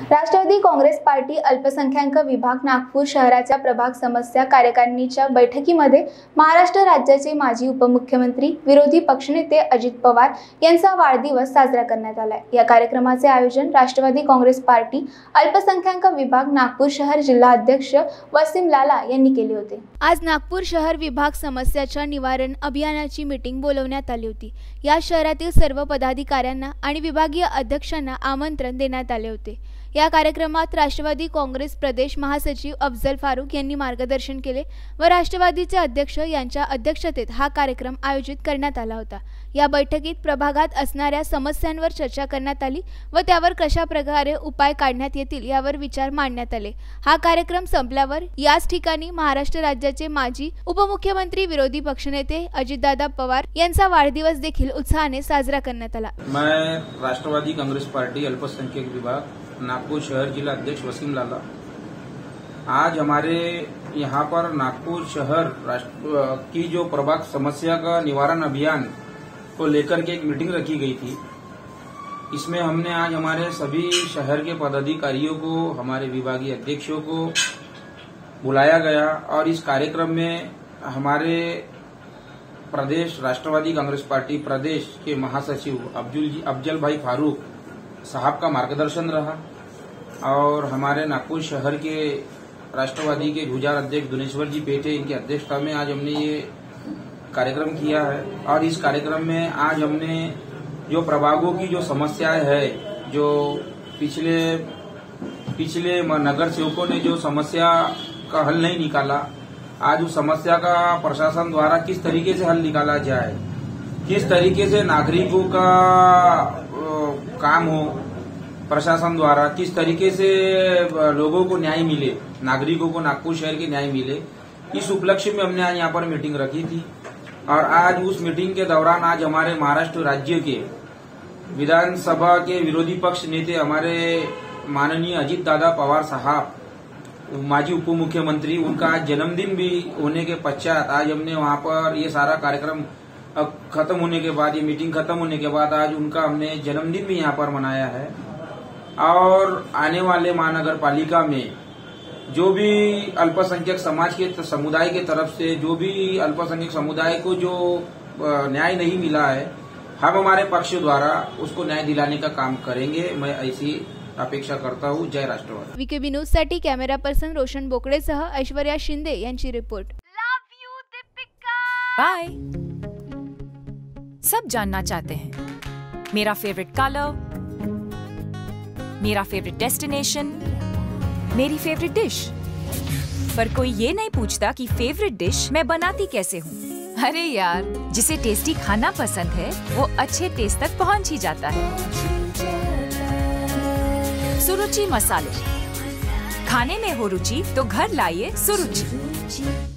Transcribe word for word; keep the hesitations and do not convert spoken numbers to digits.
राष्ट्रवादी Congress party अल्पसंख्याक विभाग नागपूर शहराच्या प्रभाग समस्या कार्यकारिणीच्या बैठकीमध्ये महाराष्ट्र राज्याचे माजी उपमुख्यमंत्री विरोधी पक्षनेते अजित पवार यांचा वाढदिवस साजरा करण्यात आला। या कार्यक्रमाचे आयोजन राष्ट्रवादी काँग्रेस पार्टी अल्पसंख्याक विभाग नागपूर शहर जिल्हा अध्यक्ष वसीम लाला यांनी केले होते। आज नागपूर शहर विभाग समस्याच्या निवारण अभियानाची मीटिंग बोलवण्यात आली होती। या शहरातील सर्व पदाधिकाऱ्यांना आणि विभागीय अध्यक्षांना आमंत्रण देण्यात आले होते। या कार्यक्रमात राष्ट्रवादी काँग्रेस प्रदेश महासचिव अफजल फारूक यांनी मार्गदर्शन केले व राष्ट्रवादीचे अध्यक्ष यांच्या अध्यक्षतेत हा कार्यक्रम आयोजित करण्यात आला होता। या बैठकीत प्रभागात असणाऱ्या समस्यांवर चर्चा करण्यात आली व त्यावर कशा प्रकारे उपाय काढण्यात येतील यावर विचार मांडण्यात आले। हा कार्यक्रम संपल्यावर याच ठिकाणी महाराष्ट्र राज्याचे माजी उपमुख्यमंत्री विरोधी पक्षनेते अजितदादा पवार यांचा वाढदिवस देखील उत्साहाने साजरा करण्यात आला। मैं राष्ट्रवादी कांग्रेस पार्टी अल्पसंख्यक विभाग नागपुर शहर जिला अध्यक्ष वसीम लाला, आज हमारे यहाँ पर नागपुर शहर की जो प्रभाग समस्या का निवारण अभियान को लेकर के एक मीटिंग रखी गई थी। इसमें हमने आज हमारे सभी शहर के पदाधिकारियों को, हमारे विभागीय अध्यक्षों को बुलाया गया और इस कार्यक्रम में हमारे प्रदेश राष्ट्रवादी कांग्रेस पार्टी प्रदेश के महासचिव अब्दुल अफजल भाई फारूक साहब का मार्गदर्शन रहा और हमारे नागपुर शहर के राष्ट्रवादी के गुजार अध्यक्ष दुनेश्वर जी पेटे, इनकी अध्यक्षता में आज हमने ये कार्यक्रम किया है। और इस कार्यक्रम में आज हमने जो प्रभागों की जो समस्याएं है, जो पिछले पिछले नगर सेवकों ने जो समस्या का हल नहीं निकाला, आज उस समस्या का प्रशासन द्वारा किस तरीके से हल निकाला जाए, किस तरीके से नागरिकों का काम हो, प्रशासन द्वारा किस तरीके से लोगों को न्याय मिले, नागरिकों को नागपुर शहर के न्याय मिले, इस उपलक्ष्य में हमने आज यहाँ पर मीटिंग रखी थी। और आज उस मीटिंग के दौरान आज हमारे महाराष्ट्र राज्य के विधानसभा के विरोधी पक्ष नेते हमारे माननीय अजित दादा पवार साहब, माजी उप मुख्यमंत्री, उनका आज जन्मदिन भी होने के पश्चात आज हमने वहां पर ये सारा कार्यक्रम खत्म होने के बाद, ये मीटिंग खत्म होने के बाद आज उनका हमने जन्मदिन भी यहाँ पर मनाया है। और आने वाले महानगर पालिका में जो भी अल्पसंख्यक समाज के समुदाय के तरफ से जो भी अल्पसंख्यक समुदाय को जो न्याय नहीं मिला है, हम हमारे पक्ष द्वारा उसको न्याय दिलाने का काम करेंगे। मैं ऐसी अपेक्षा करता हूँ। जय राष्ट्रवादी। वीकेबी न्यूज साठी कॅमेरा पर्सन रोशन बोकडेसह ऐश्वर्या शिंदे यांची रिपोर्ट। बाय। सब जानना चाहते हैं मेरा फेवरेट कलर, मेरा फेवरेट डेस्टिनेशन, मेरी फेवरेट डिश, पर कोई ये नहीं पूछता कि फेवरेट डिश मैं बनाती कैसे हूँ। अरे यार, जिसे टेस्टी खाना पसंद है वो अच्छे टेस्ट तक पहुँच ही जाता है। सुरुचि मसाले, खाने में हो रुचि तो घर लाइए सुरुचि।